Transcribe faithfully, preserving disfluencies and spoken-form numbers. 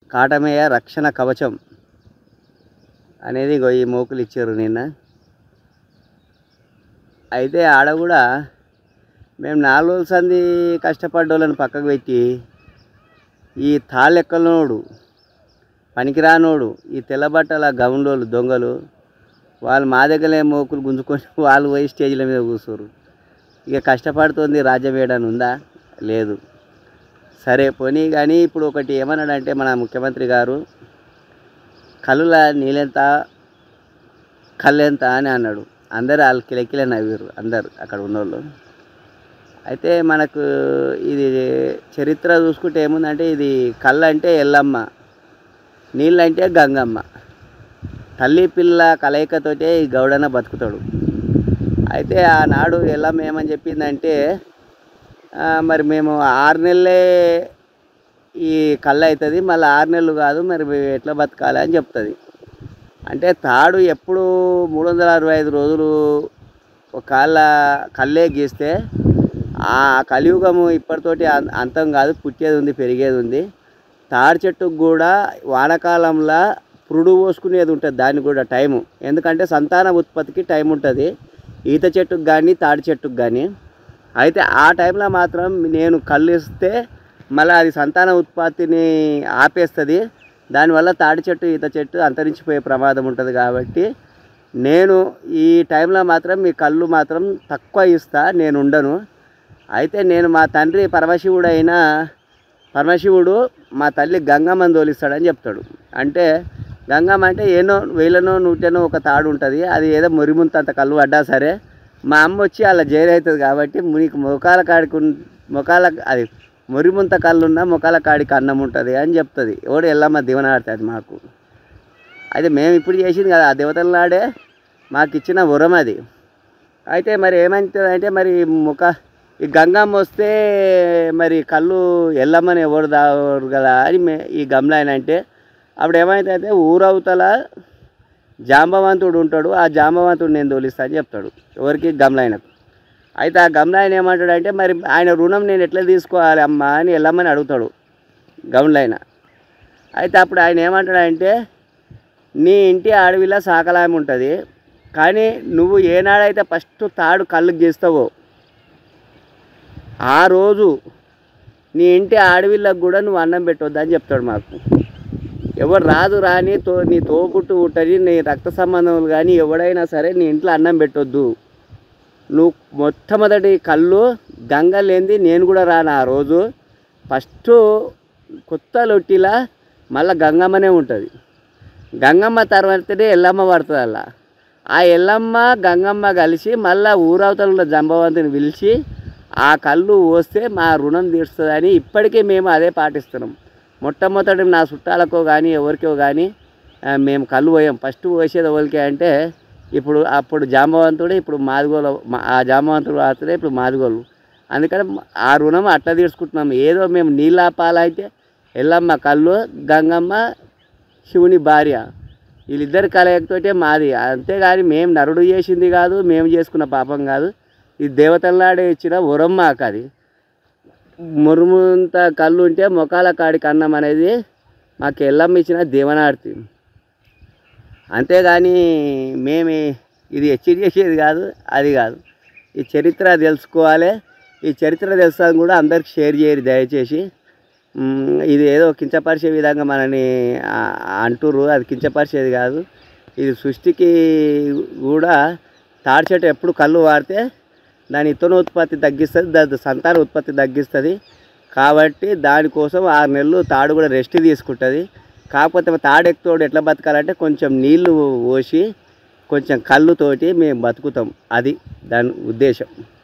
కాటమేయ రక్షణ కవచం అనేది ఇగో ఈ మోకులు ఇచ్చారు నిన్న. అయితే ఆడ కూడా మేము నాలుగు రోజుల సంది కష్టపడ్డోళ్ళని పక్కకు పెట్టి ఈ తాళ్ళెక్కలనోడు పనికిరానోడు ఈ తెల్లబట్టల గౌన్లోళ్ళు దొంగలు వాళ్ళు మా దగ్గరే మోకులు గుంజుకొని వాళ్ళు పోయి స్టేజ్ల మీద కూర్చోరు. ఇక కష్టపడుతుంది రాజ్యం వేయడానికి ఉందా? లేదు. సరే పోనీ కానీ ఇప్పుడు ఒకటి ఏమన్నాడంటే మన ముఖ్యమంత్రి గారు కళ్ళుల నీళ్ళెంత కళ్ళెంత అని అన్నాడు. అందరు వాళ్ళు కిలకిల నవ్వారు అందరు అక్కడ ఉన్నోళ్ళు. అయితే మనకు ఇది చరిత్ర చూసుకుంటే ఏముందంటే ఇది కళ్ళు అంటే ఎల్లమ్మ, నీళ్ళంటే గంగమ్మ, తల్లి పిల్ల కలయికతోటే ఈ గౌడన్న బతుకుతాడు. అయితే ఆనాడు ఎల్లమ్మ ఏమని చెప్పిందంటే మరి మేము ఆరు నెలలే ఈ కళ్ళు అవుతుంది, మళ్ళీ ఆరు నెలలు కాదు, మరి ఎట్లా బతకాలి అని చెప్తుంది. అంటే తాడు ఎప్పుడు మూడు వందల అరవై ఐదు రోజులు ఒక కాళ్ళ కళ్ళే గీస్తే ఆ కలియుగము ఇప్పటితోటి అంతం కాదు, పుట్టేది ఉంది, పెరిగేది ఉంది. తాడి చెట్టుకు కూడా వానకాలంలో పురుడు పోసుకునేది ఉంటుంది, దానికి కూడా టైము. ఎందుకంటే సంతాన ఉత్పత్తికి టైం ఉంటుంది ఈత చెట్టుకు కానీ తాడి చెట్టుకు కానీ. అయితే ఆ టైంలో మాత్రం నేను కళ్ళు ఇస్తే మళ్ళీ అది సంతాన ఉత్పత్తిని ఆపేస్తుంది. దానివల్ల తాడి చెట్టు ఈత చెట్టు అంతరించిపోయే ప్రమాదం ఉంటుంది. కాబట్టి నేను ఈ టైంలో మాత్రం మీ కళ్ళు మాత్రం తక్కువ ఇస్తా, నేను ఉండను. అయితే నేను మా తండ్రి పరమశివుడు అయినా పరమశివుడు మా తల్లి గంగమ్మని తోలిస్తాడని చెప్తాడు. అంటే గంగమ్మ అంటే ఏనో వేలనో నూటెనో ఒక తాడు ఉంటుంది, అది ఏదో మురిముంతంత కళ్ళు పడ్డా సరే మా అమ్మ వచ్చి అలా జైలవుతుంది. కాబట్టి నీకు మొఖాల కాడికి మొఖాల అది మురిముంత కళ్ళున్నా మొఖాల కాడికి అన్నం ఉంటుంది అని చెప్తుంది. ఎవడు ఎల్లమ్మ దివనాడుతుంది మాకు. అయితే మేము ఇప్పుడు చేసింది కదా ఆ దేవతల నాడే మాకు ఇచ్చిన వరం అది. అయితే మరి ఏమవుతుంది అంటే మరి ముఖ ఈ గంగమ్మ వస్తే మరి కళ్ళు ఎల్లమ్మని ఎవరు దావరు కదా అని మే ఈ గమలాయన అంటే అప్పుడు ఏమైతే ఊరవతల జాంబవంతుడు ఉంటాడు, ఆ జాంబవంతుడు నేను తోలిస్తా అని చెప్తాడు ఎవరికి? గమలాయనకు. అయితే ఆ గమలాయన ఏమంటాడంటే మరి ఆయన రుణం నేను ఎట్లా తీసుకోవాలి అమ్మా అని ఎల్లమ్మని అడుగుతాడు గమలాయన. అయితే అప్పుడు ఆయన ఏమంటాడంటే నీ ఇంటి అడవిలో సాకలాయం ఉంటుంది, కానీ నువ్వు ఏనాడైతే ఫస్ట్ తాడు కళ్ళుకి గీస్తావో ఆ రోజు నీ ఇంటి అడవిలకు కూడా నువ్వు అన్నం పెట్టొద్దు అని చెప్తాడు మాకు. ఎవరు రాదు రాని తో నీ తోపుట్టు ఉంటుంది, నీ రక్త సంబంధములు కానీ ఎవడైనా సరే నీ ఇంట్లో అన్నం పెట్టొద్దు. నువ్వు మొట్టమొదటి కళ్ళు గంగ లేనిది నేను కూడా రాను ఆ రోజు. ఫస్ట్ కొత్త లొట్టిలా మళ్ళీ గంగమ్మనే ఉంటుంది. గంగమ్మ తర్వాతనే ఎల్లమ్మ పడుతుంది. అలా ఆ ఎల్లమ్మ గంగమ్మ కలిసి మళ్ళీ ఊరవతల ఉన్న జంబవంతుని పిలిచి ఆ కళ్ళు పోస్తే మా రుణం తీరుస్తుందని ఇప్పటికీ మేము అదే పాటిస్తున్నాం. మొట్టమొదటి నా చుట్టాలకో కానీ ఎవరికో కానీ మేము కళ్ళు పోయాం. ఫస్ట్ పోసేది ఎవరికి అంటే ఇప్పుడు అప్పుడు జాంబవంతుడే, ఇప్పుడు మాదిగోలు. ఆ జాంబవంతుడు వాడుతుండే, ఇప్పుడు మాదిగోలు. అందుకని ఆ రుణం అట్లా తీర్చుకుంటున్నాం. ఏదో మేము నీళ్ళాపాలైతే ఎల్లమ్మ కళ్ళు, గంగమ్మ శివుని భార్య, వీళ్ళిద్దరి కలయికతోటే మాది. అంతేగాని మేము నరుడు చేసింది కాదు, మేము చేసుకున్న పాపం కాదు. ఇది దేవతలనాడే ఇచ్చిన వరం మాకు. అది మురుముంత కళ్ళు ఉంటే మొఖాల కాడికి అన్నం అనేది మాకు ఎల్లమ్మ ఇచ్చిన దేవనార్తి. అంతేగాని మేము ఇది హెచ్చరి చేసేది కాదు, అది కాదు. ఈ చరిత్ర తెలుసుకోవాలి. ఈ చరిత్ర తెలుసుకొని కూడా అందరికి షేర్ చేయరు దయచేసి. ఇది ఏదో కించపరిచే విధంగా మనని అంటుర్రు, అది కించపరిచేది కాదు. ఇది సృష్టికి కూడా తాడి చెట్టు ఎప్పుడు కళ్ళు వాడితే దాని ఇత్తనోత్పత్తి తగ్గిస్తుంది, దాని సంతాన ఉత్పత్తి తగ్గిస్తుంది. కాబట్టి దానికోసం ఆరు నెలలు తాడు కూడా రెస్ట్ తీసుకుంటుంది. కాకపోతే తాడెక్తోడు ఎట్లా బతకాలంటే కొంచెం నీళ్లు పోసి కొంచెం కళ్ళుతోటి మేము బతుకుతాం. అది దాని ఉద్దేశం.